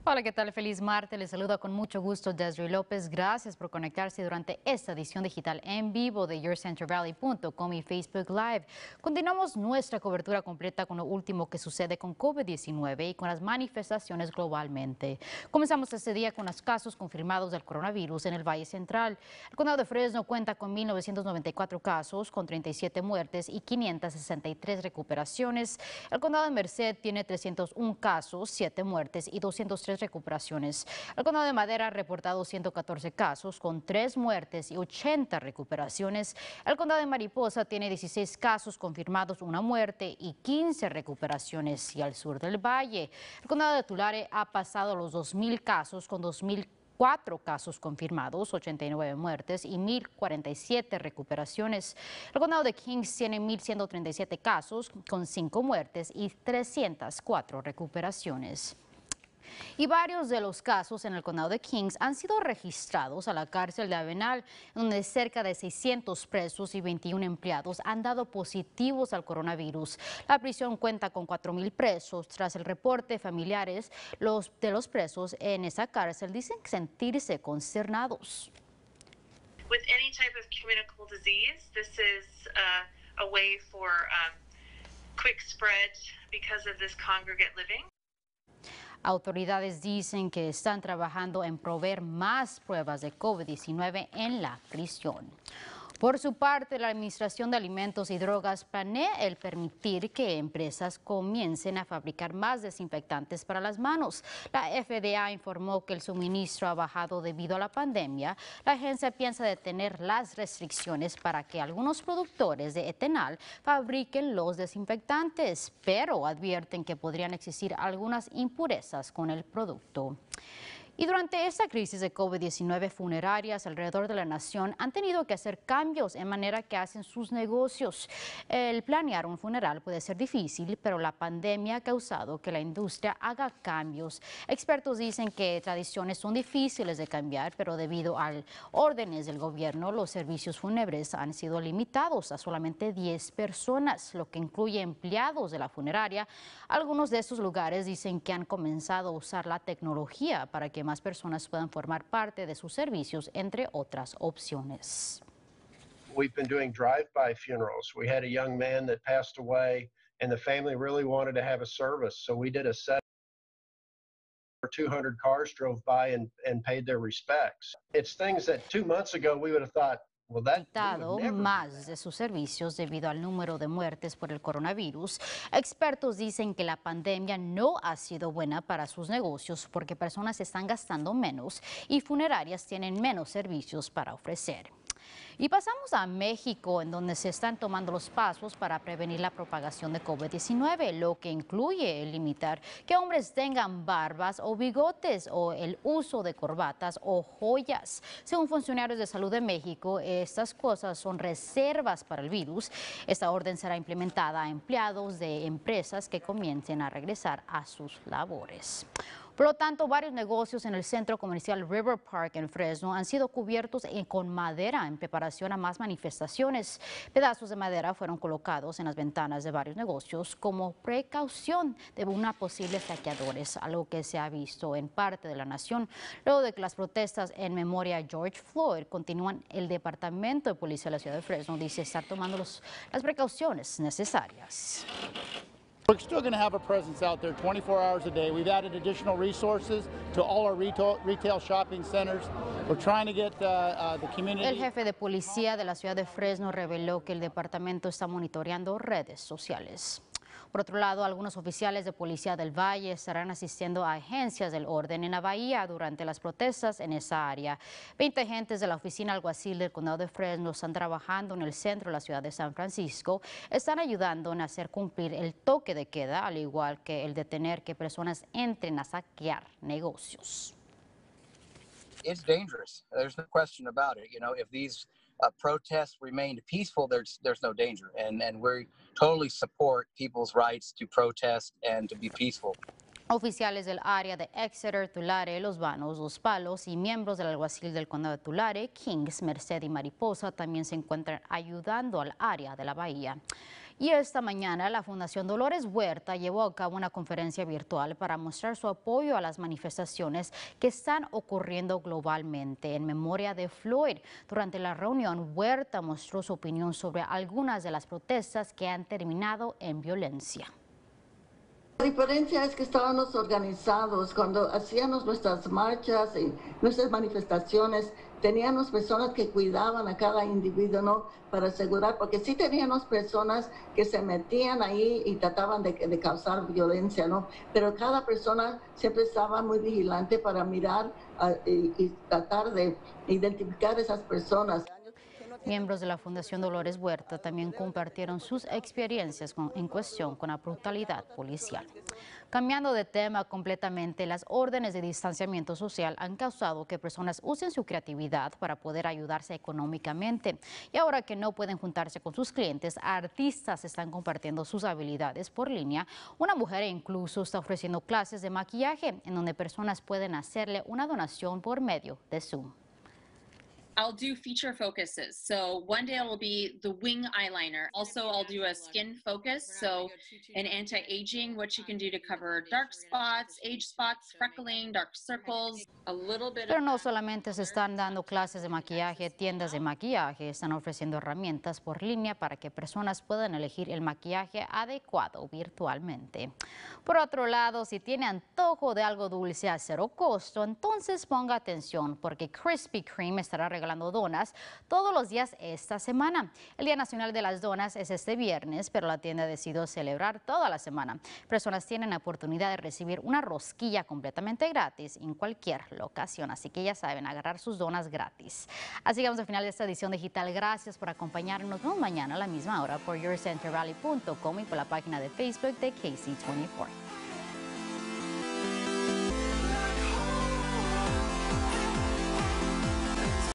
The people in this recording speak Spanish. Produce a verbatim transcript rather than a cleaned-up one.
Hola, ¿qué tal? Feliz martes. Les saluda con mucho gusto Desiree López. Gracias por conectarse durante esta edición digital en vivo de your central valley punto com y Facebook Live. Continuamos nuestra cobertura completa con lo último que sucede con COVID diecinueve y con las manifestaciones globalmente. Comenzamos este día con los casos confirmados del coronavirus en el Valle Central. El condado de Fresno cuenta con mil novecientos noventa y cuatro casos, con treinta y siete muertes y quinientas sesenta y tres recuperaciones. El condado de Merced tiene trescientos uno casos, siete muertes y doscientas tres recuperaciones. El condado de Madera ha reportado ciento catorce casos con tres muertes y ochenta recuperaciones. El condado de Mariposa tiene dieciséis casos confirmados, una muerte y quince recuperaciones. Y al sur del valle, el condado de Tulare ha pasado los dos mil casos con dos mil cuatro casos confirmados, ochenta y nueve muertes y mil cuarenta y siete recuperaciones. El condado de Kings tiene mil ciento treinta y siete casos con cinco muertes y trescientas cuatro recuperaciones. Y varios de los casos en el condado de Kings han sido registrados a la cárcel de Avenal, donde cerca de seiscientos presos y veintiún empleados han dado positivos al coronavirus. La prisión cuenta con cuatro mil presos. Tras el reporte, familiares los, de los presos en esa cárcel dicen sentirse consternados. With any type of communicable disease, this is uh, a way for um, quick spread because of this congregate living. Autoridades dicen que están trabajando en proveer más pruebas de COVID diecinueve en la prisión. Por su parte, la Administración de Alimentos y Drogas planea el permitir que empresas comiencen a fabricar más desinfectantes para las manos. La F D A informó que el suministro ha bajado debido a la pandemia. La agencia piensa detener las restricciones para que algunos productores de etanol fabriquen los desinfectantes, pero advierten que podrían existir algunas impurezas con el producto. Y durante esta crisis de COVID diecinueve, funerarias alrededor de la nación han tenido que hacer cambios en manera que hacen sus negocios. El planear un funeral puede ser difícil, pero la pandemia ha causado que la industria haga cambios. Expertos dicen que tradiciones son difíciles de cambiar, pero debido a órdenes del gobierno, los servicios fúnebres han sido limitados a solamente diez personas, lo que incluye empleados de la funeraria. Algunos de estos lugares dicen que han comenzado a usar la tecnología para que más personas puedan formar parte de sus servicios, entre otras opciones. We've been doing drive-by funerals. We had a young man that passed away, and the family really wanted to have a service, so we did a set. two hundred cars drove by and, and paid their respects. It's things that two months ago we would have thought, well, that, quitado más de sus servicios debido al número de muertes por el coronavirus. Expertos dicen que la pandemia no ha sido buena para sus negocios porque personas están gastando menos y funerarias tienen menos servicios para ofrecer. Y pasamos a México, en donde se están tomando los pasos para prevenir la propagación de COVID diecinueve, lo que incluye limitar que hombres tengan barbas o bigotes o el uso de corbatas o joyas. Según funcionarios de salud de México, estas cosas son reservas para el virus. Esta orden será implementada a empleados de empresas que comiencen a regresar a sus labores. Por lo tanto, varios negocios en el centro comercial River Park en Fresno han sido cubiertos con madera en preparación a más manifestaciones. Pedazos de madera fueron colocados en las ventanas de varios negocios como precaución de una posible saqueadores, algo que se ha visto en parte de la nación. Luego de que las protestas en memoria a George Floyd continúan, el Departamento de Policía de la Ciudad de Fresno dice estar tomando los, las precauciones necesarias. We're still going to have a presence out there twenty-four hours a day. We've added additional resources to all our retail, retail shopping centers. We're trying to get uh, uh, the community. El jefe de policía de la ciudad de Fresno reveló que el departamento está monitoreando redes sociales. Por otro lado, algunos oficiales de policía del Valle estarán asistiendo a agencias del orden en la bahía durante las protestas en esa área. veinte agentes de la oficina alguacil del condado de Fresno están trabajando en el centro de la ciudad de San Francisco. Están ayudando en hacer cumplir el toque de queda, al igual que el detener que personas entren a saquear negocios. It's dangerous. There's no question about it. You know, if these uh, protests remained peaceful, there's there's no danger, and and we totally support people's rights to protest and to be peaceful. Oficiales del área de Exeter, Tulare, Los Banos, Los Palos y miembros del alguacil del condado de Tulare, Kings, Merced y Mariposa también se encuentran ayudando al área de la bahía. Y esta mañana la Fundación Dolores Huerta llevó a cabo una conferencia virtual para mostrar su apoyo a las manifestaciones que están ocurriendo globalmente en memoria de Floyd. Durante la reunión, Huerta mostró su opinión sobre algunas de las protestas que han terminado en violencia. La diferencia es que estábamos organizados cuando hacíamos nuestras marchas y nuestras manifestaciones. Teníamos personas que cuidaban a cada individuo, ¿no? Para asegurar, porque sí teníamos personas que se metían ahí y trataban de, de causar violencia, ¿no? Pero cada persona siempre estaba muy vigilante para mirar uh, y, y tratar de identificar a esas personas. Miembros de la Fundación Dolores Huerta también compartieron sus experiencias con, en cuestión con la brutalidad policial. Cambiando de tema completamente, las órdenes de distanciamiento social han causado que personas usen su creatividad para poder ayudarse económicamente. Y ahora que no pueden juntarse con sus clientes, artistas están compartiendo sus habilidades por línea. Una mujer incluso está ofreciendo clases de maquillaje en donde personas pueden hacerle una donación por medio de Zoom. I'll do feature focuses. So one day it will be the wing eyeliner. Also, I'll do a skin focus. So an anti-aging, what you can do to cover dark spots, age spots, freckling, dark circles, a little bit. Pero no solamente se están dando clases de maquillaje, tiendas de maquillaje están ofreciendo herramientas por línea para que personas puedan elegir el maquillaje adecuado virtualmente. Por otro lado, si tiene antojo de algo dulce a cero costo, entonces ponga atención porque Krispy Kreme estará regalando donas todos los días esta semana. El Día Nacional de las Donas es este viernes, pero la tienda decidió celebrar toda la semana. Personas tienen la oportunidad de recibir una rosquilla completamente gratis en cualquier locación, así que ya saben, agarrar sus donas gratis. Así que vamos al final de esta edición digital. Gracias por acompañarnos. Nos vemos mañana a la misma hora por your center valley punto com y por la página de Facebook de K C veinticuatro.